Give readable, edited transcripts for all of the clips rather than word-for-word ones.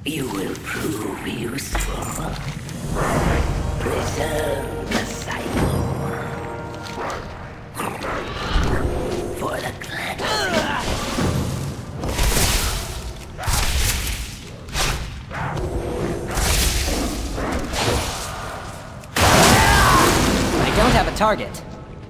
You will prove useful. Preserve the cycle. For the clan. I don't have a target.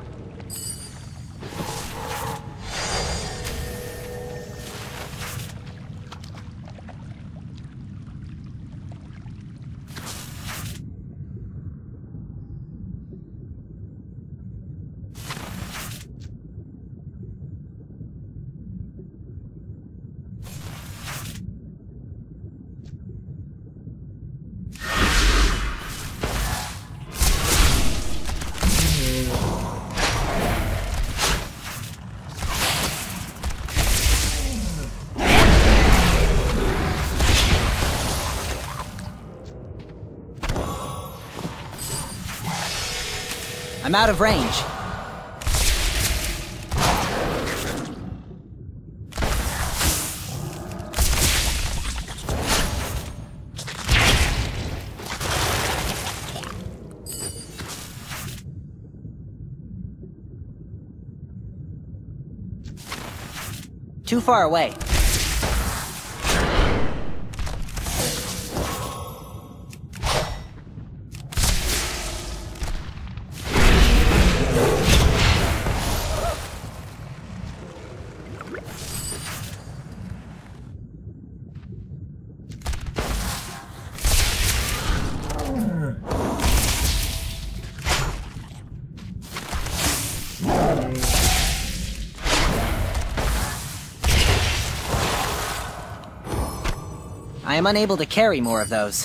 I'm out of range. Too far away. I am unable to carry more of those.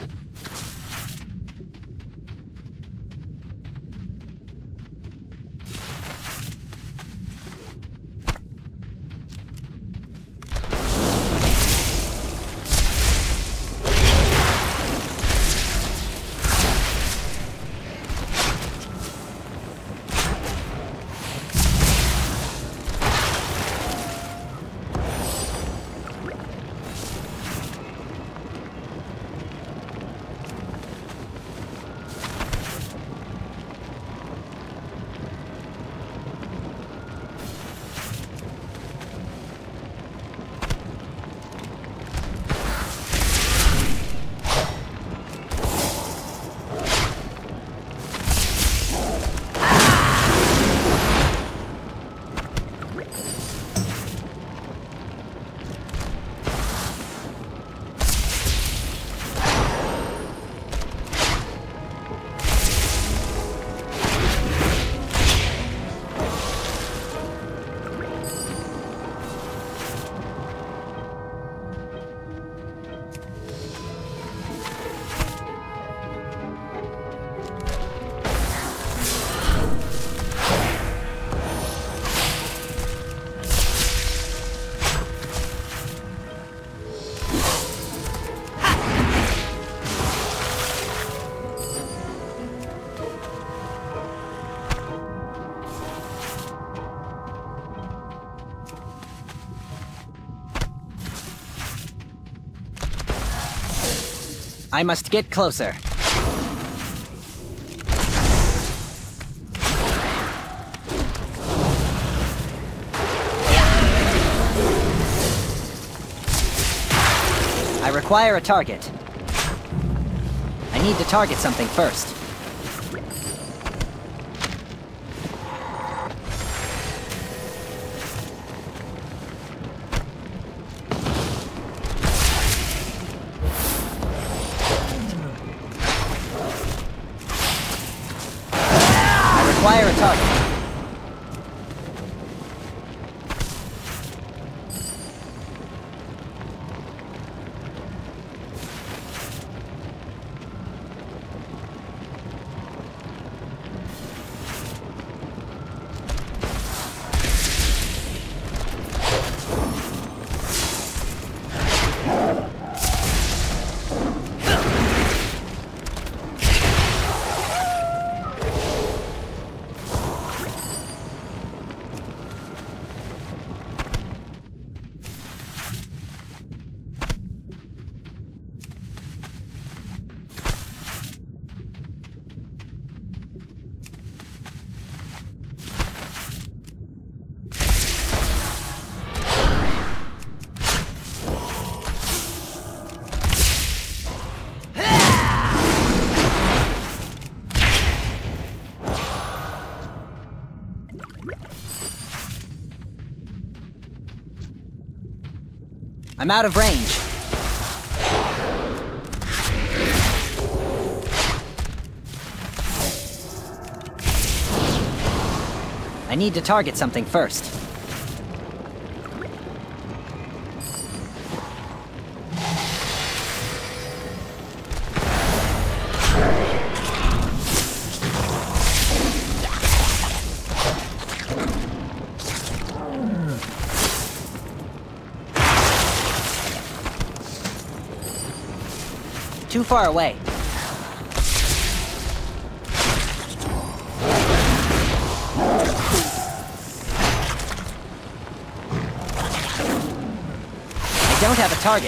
I must get closer. I require a target. I need to target something first. Require a target. I'm out of range. I need to target something first. Too far away. I don't have a target.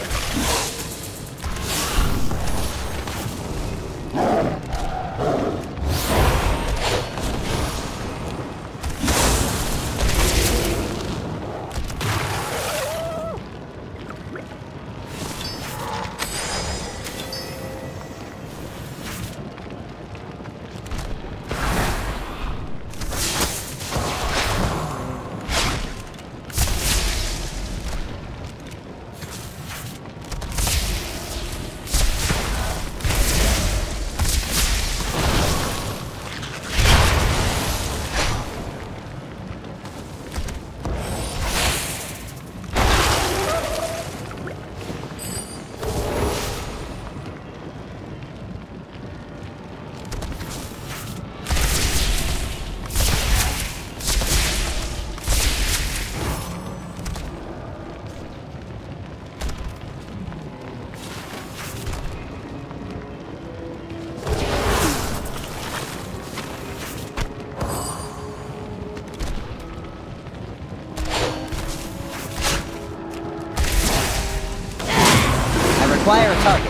Acquire a target.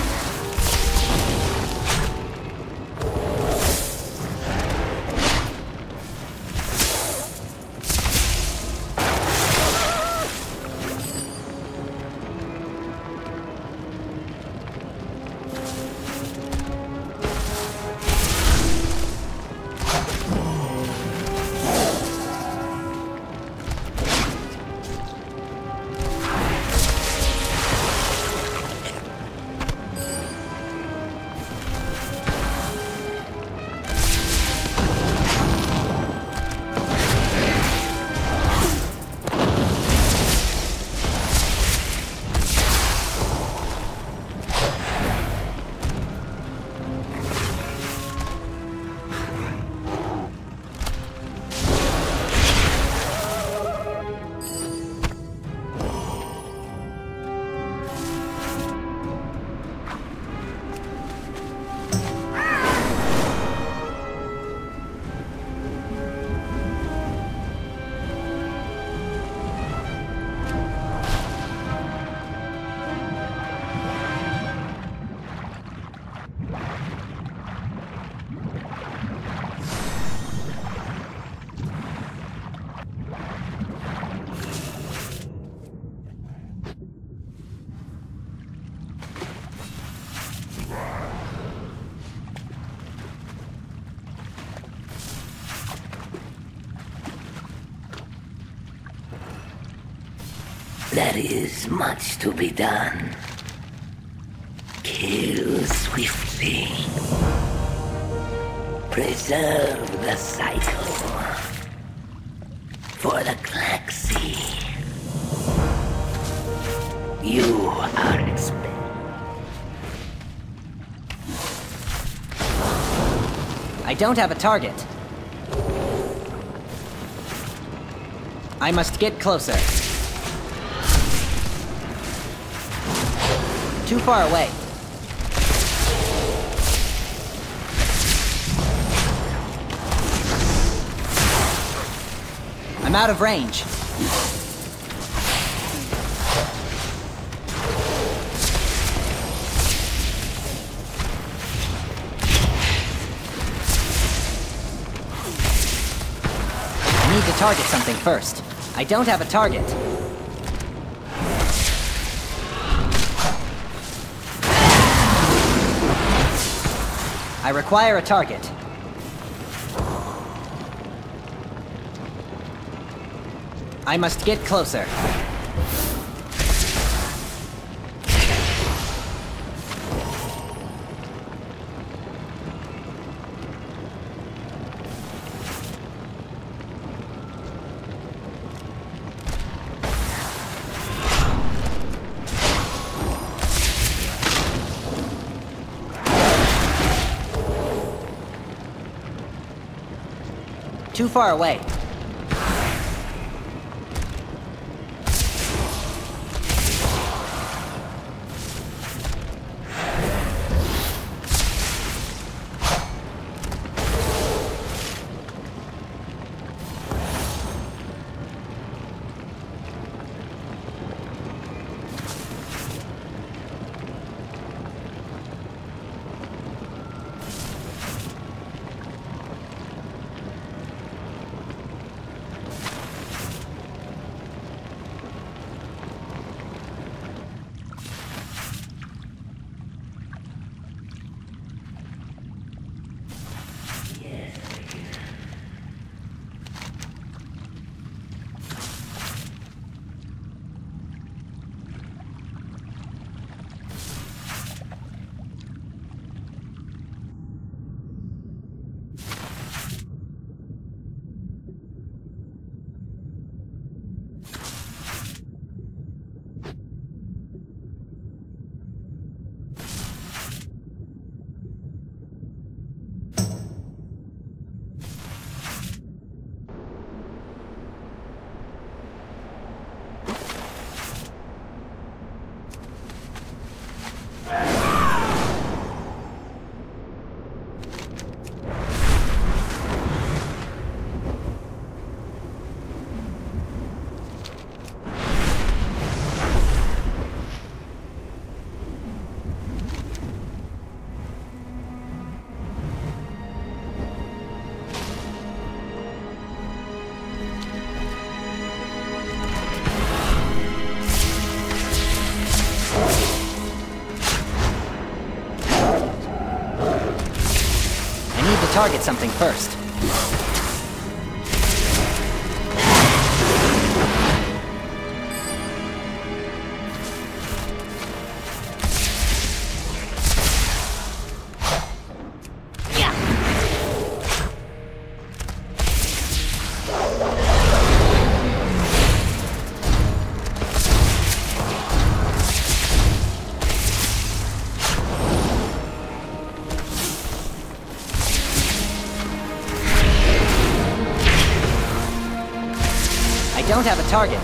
There is much to be done. Kill swiftly. Preserve the cycle. For the Galaxy. You are expendable. I don't have a target. I must get closer. Too far away. I'm out of range. I need to target something first. I don't have a target. I require a target. I must get closer. too far away. Target something first. Don't have a target.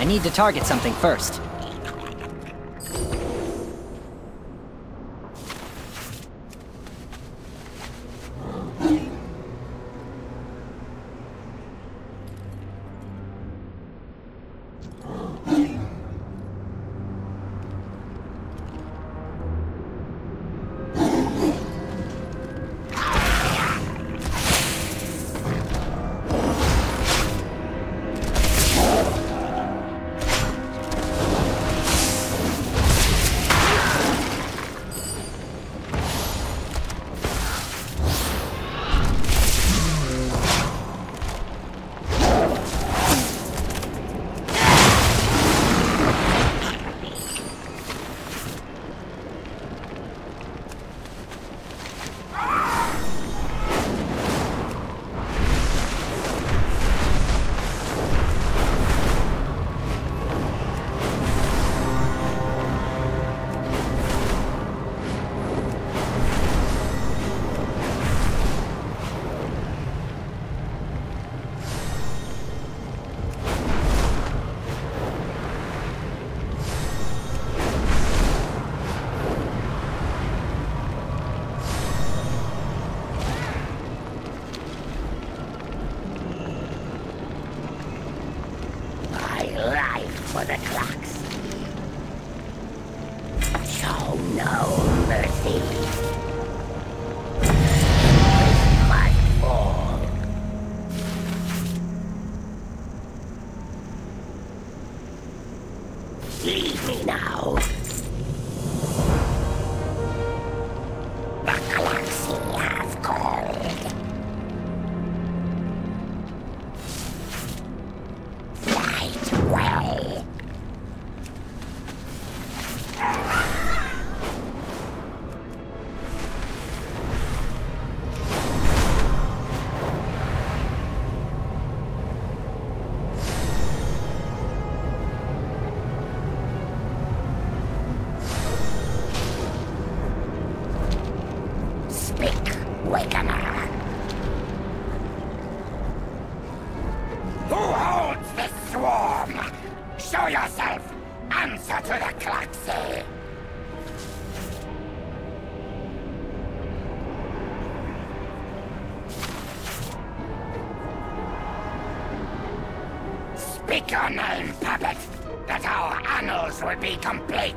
I need to target something first. For the clocks. Show no mercy. This must fall. Leave me now. The Cloxy has called. Fight well. Wakener. Who holds this swarm? Show yourself! Answer to the Cloxy! Speak your name, puppet, that our annals will be complete!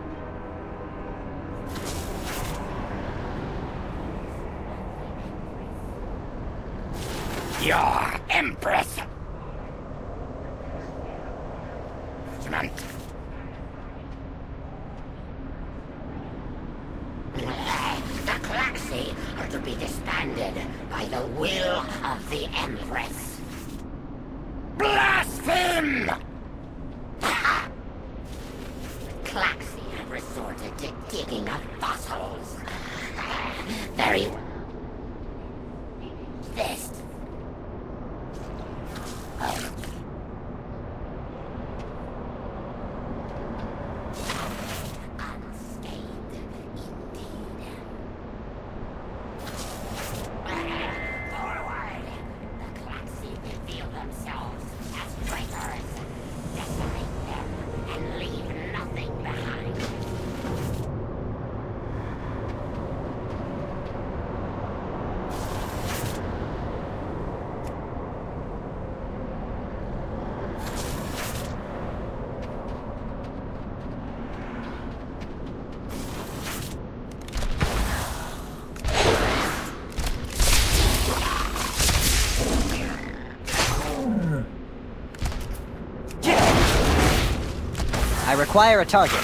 Your Empress! Judgment. The Cloxy are to be disbanded by the will of the Empress. Blaspheme! The Cloxy have resorted to digging up fossils. Very well. This. I require a target.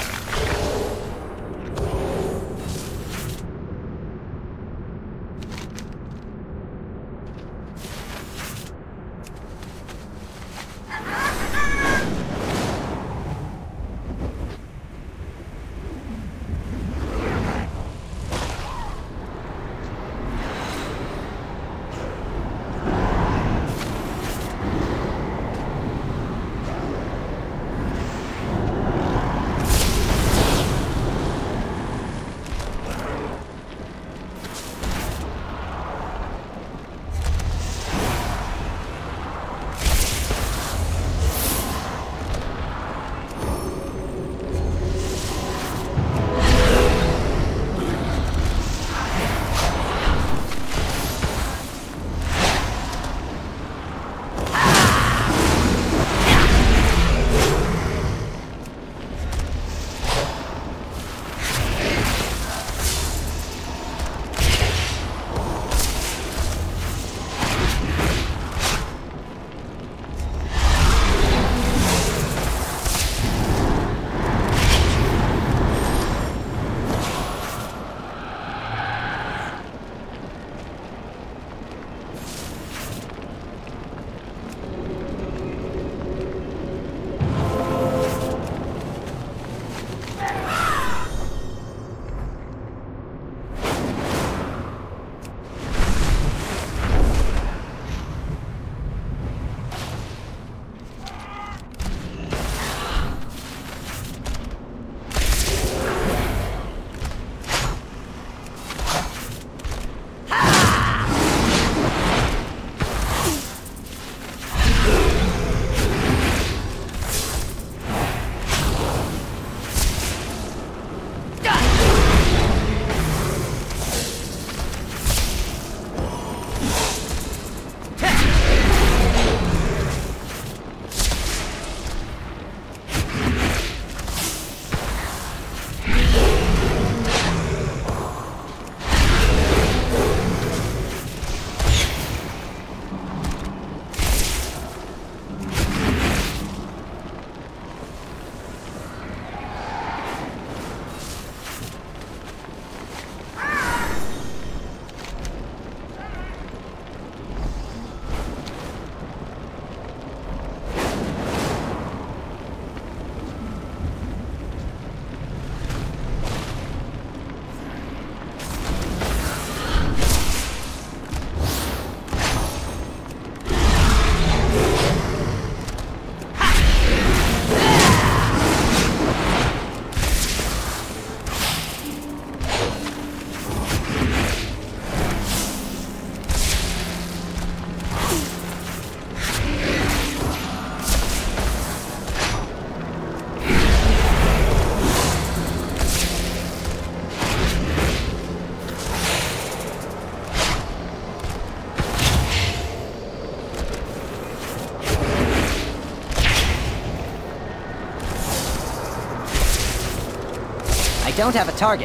I don't have a target.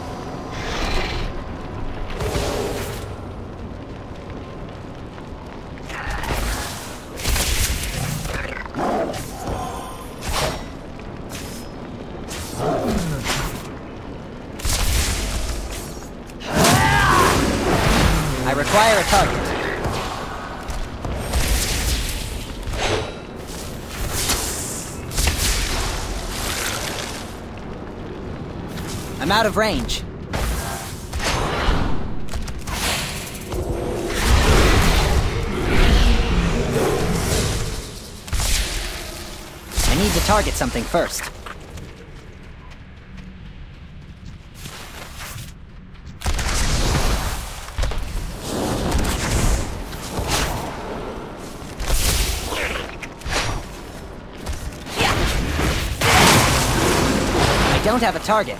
I require a target. I'm out of range. I need to target something first. I don't have a target.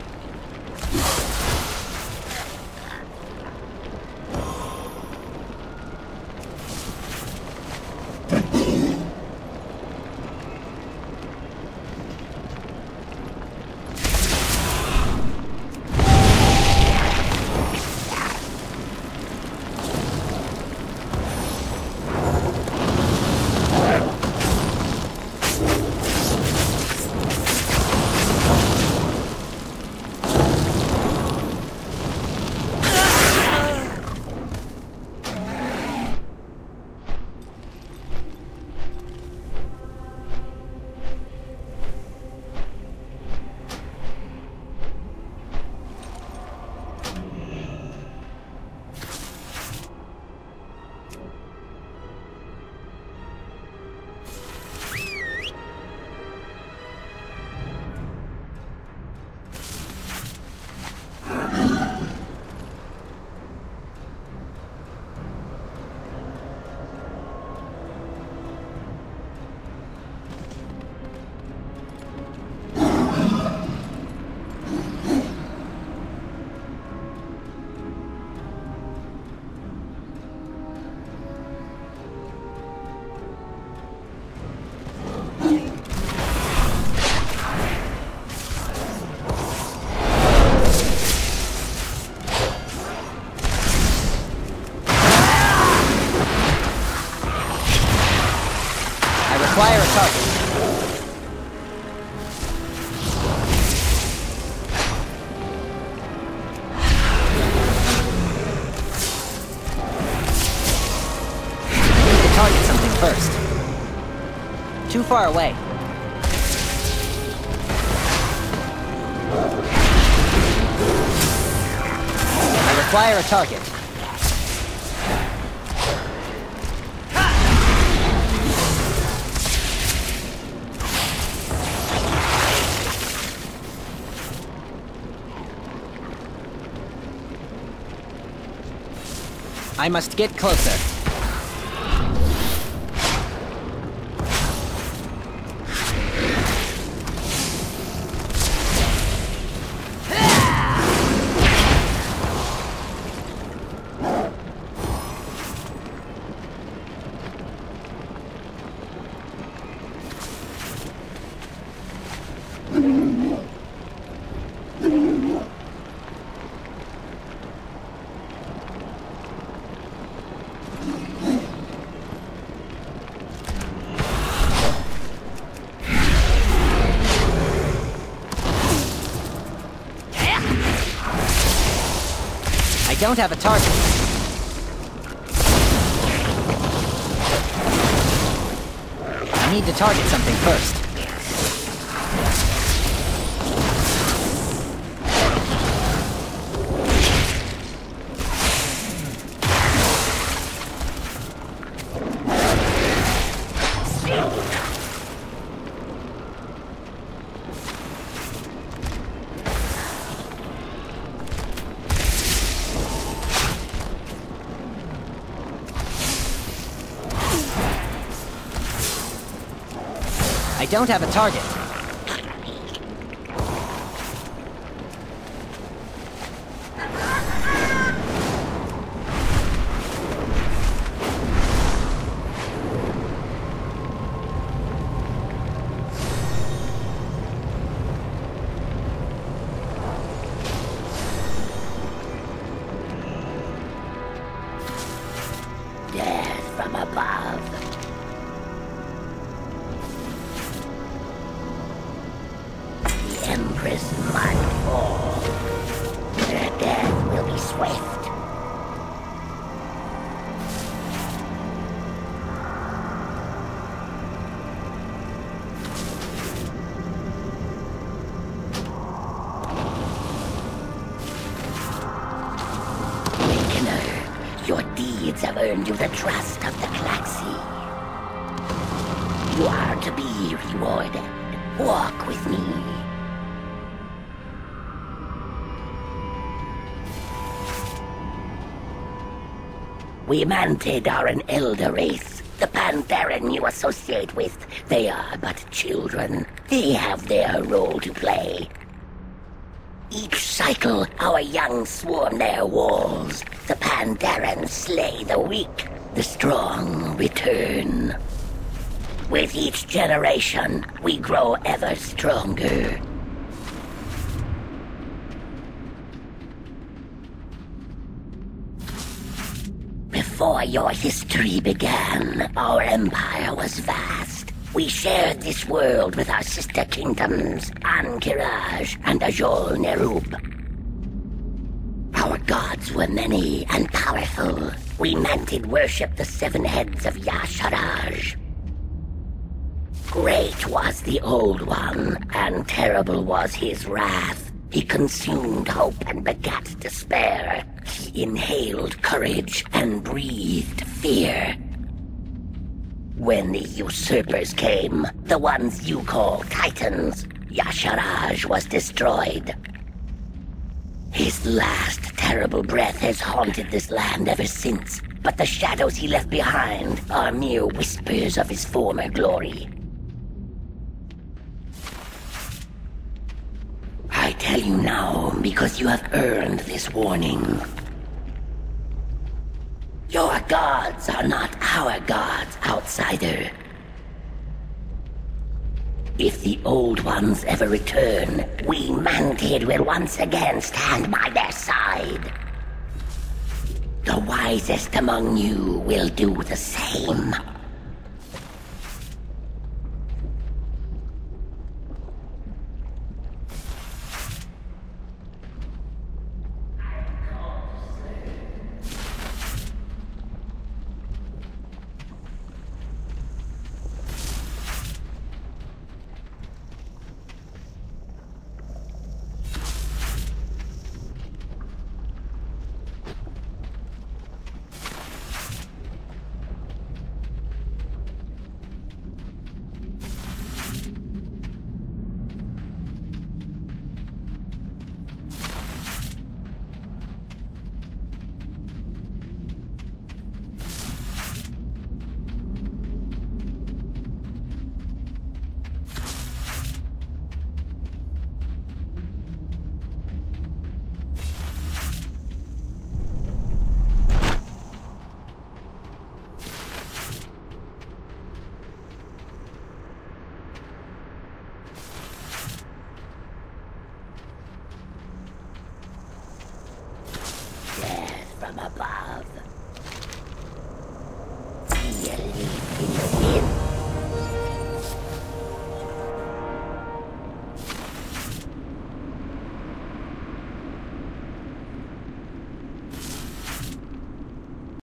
Require a target. I need to target something first. Too far away. I require a target. I must get closer. I don't have a target. I need to target something first. I don't have a target. Empress might fall. Their death will be swift. Your deeds have earned you the trust of the Klaxi. You are to be rewarded. Walk with me. We Mantid are an elder race. The Pandaren you associate with, they are but children. They have their role to play. Each cycle, our young swarm their walls. The Pandaren slay the weak, the strong return. With each generation, we grow ever stronger. Before your history began, our empire was vast. We shared this world with our sister kingdoms, Ankiraj and Ajol Nerub. Our gods were many and powerful. We Mantid worshipped the 7 heads of Yasharaj. Great was the Old One, and terrible was his wrath. He consumed hope and begat despair. He inhaled courage and breathed fear. When the usurpers came, the ones you call Titans, Yasharaj was destroyed. His last terrible breath has haunted this land ever since, but the shadows he left behind are mere whispers of his former glory. I tell you now because you have earned this warning. Your gods are not our gods, outsider. If the Old Ones ever return, we Mantid will once again stand by their side. The wisest among you will do the same. From above.